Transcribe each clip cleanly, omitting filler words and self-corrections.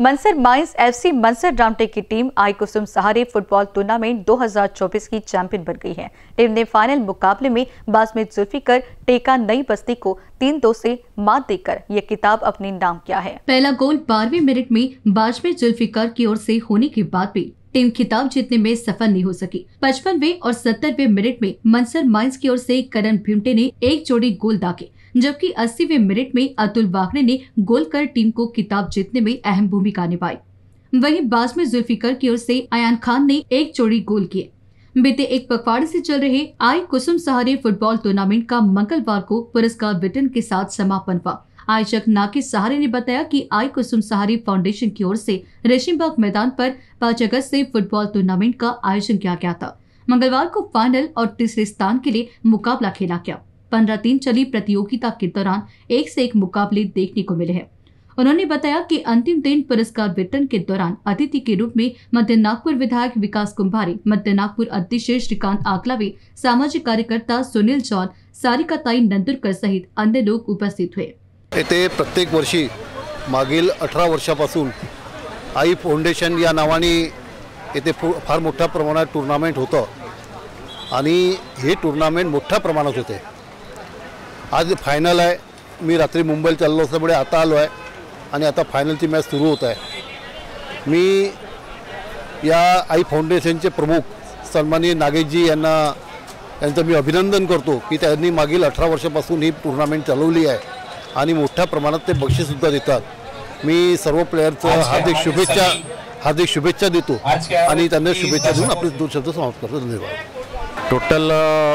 Mansar mines FC Mansar Ramtek की team आई कुसुम सहारे football tournament 2024 की चैंपियन बन गई है। टीम ने फाइनल मुकाबले में बासमित जुल्फिकर टेका नई बस्ती को 3-2 से मात देकर यह खिताब अपने नाम किया है। पहला गोल 12वें मिनट में बासमित जुल्फिकर की ओर से होने के बाद भी टीम खिताब जीतने में सफल नहीं हो सकी। 55वें और 70वें मिनट में मनसर माइंस की ओर से करण भिमटे ने एक जोड़ी गोल दागे, जबकि 80वें मिनट में अतुल वागने ने गोल कर टीम को खिताब जीतने में अहम भूमिका निभाई। वहीं बासमित जुल्फिकर की ओर से अयान खान ने एक जोड़ी गोल किए। बीते एक पखवाड़े से चल रहे आई कुसुम सहारे फुटबॉल टूर्नामेंट का मंगलवार को पुरस्कार वितरण के साथ समापन हुआ। आयोजक नाकिस सहारे ने बताया कि आई कुसुम सहारे फाउंडेशन की ओर से रेशिमबाग मैदान पर 5 अगस्त से फुटबॉल टूर्नामेंट का आयोजन किया गया था। मंगलवार को फाइनल और तीसरे स्थान के लिए मुकाबला खेला गया। 15 दिन चली प्रतियोगिता के दौरान एक से एक मुकाबले देखने को मिले हैं। उन्होंने बताया कि अंतिम दिन पुरस्कार वितरण के दौरान अतिथि के रूप में मध्य नागपुर विधायक विकास कुंभारे, मध्य नागपुर अध्यक्ष श्रीकांत आकलावे, सामाजिक कार्यकर्ता सुनील जॉन, सारिकाताई नंदुरकर सहित अन्य लोग उपस्थित हुए। येथे प्रत्येक वर्षी मागील 18 वर्षापासून आई फाउंडेशन या नावाने येथे फार मोठ्या प्रमाणात टूर्नामेंट होतं आणि हे टूर्नामेंट मोठ्या प्रमाणात होते। आज फायनल आहे। मी रात्री मुंबईला चाललो असल्यामुळे आता आलो आहे आणि आता फायनलची मॅच सुरू होत आहे। मी या आई फाउंडेशनचे प्रमुख सन्माननीय नागेशजी यांचं मी अभिनंदन करतो की त्यांनी मागील 18 वर्षापासून ही टूर्नामेंट चालवली आहे आणि मोठ्या प्रमाणात ते बक्षीस सुद्धा देतात। मी सर्व प्लेयरचं हार्दिक शुभेच्छा देतो आणि त्यांना शुभेच्छा देऊन आपले 2 शब्द समाप्त करतो। धन्यवाद। टोटल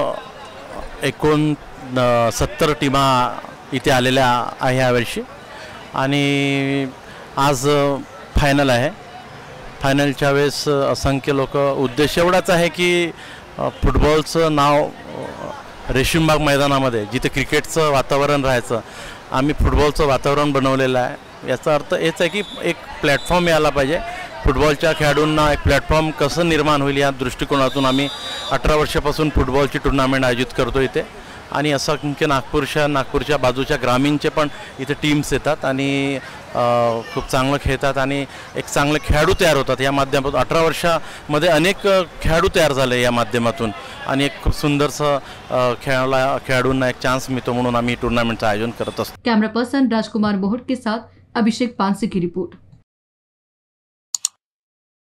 70 टीमा इथे आलेल्या आहे यावर्षी आणि आज फायनल आहे। फायनलच्या वेळेस असंख्य लोक, उद्देश एवढाच आहे की फुटबॉलचं नाव रेशीमबाग मैदानामध्ये जिथे क्रिकेटचं वातावरण राहायचं, आम्ही फुटबॉलचं वातावरण बनवलेलं आहे। याचा अर्थ हेच आहे की एक प्लॅटफॉर्म यायला पाहिजे। फुटबॉलच्या खेळाडूंना एक प्लॅटफॉर्म कसं निर्माण होईल या दृष्टिकोनातून आम्ही 18 वर्षापासून फुटबॉलची टूर्नामेंट आयोजित करतो इथे आणि असंख्य नागपूरच्या बाजूच्या ग्रामीणचे पण इथे टीम्स येतात आणि खूप चांगलं खेळतात आणि एक चांगले खेळाडू तयार होतात या माध्यमातून। 18 वर्षामध्ये अनेक खेळाडू तयार झाले या माध्यमातून आणि एक खूप सुंदरसं खेळाडूंना एक चान्स मिळतो म्हणून आम्ही टूर्नामेंटचं आयोजन करत असतो। कैमरा पर्सन राजकुमार मोहट के साथ अभिषेक पानसे की रिपोर्ट।